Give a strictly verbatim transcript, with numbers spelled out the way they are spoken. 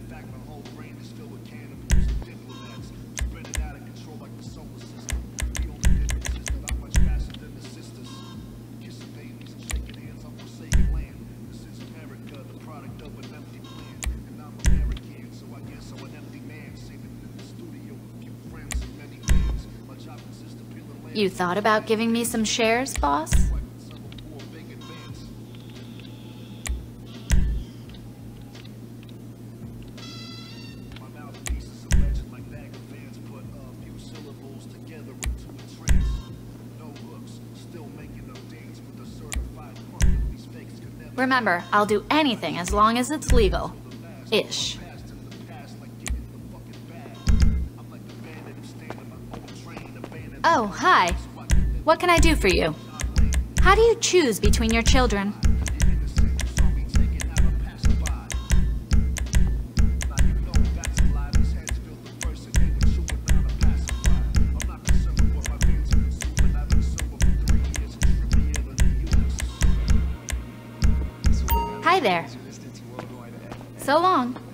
You thought about giving me some shares, boss? Remember, I'll do anything as long as it's legal. Ish. Oh, hi. What can I do for you? How do you choose between your children? Hi there. So long.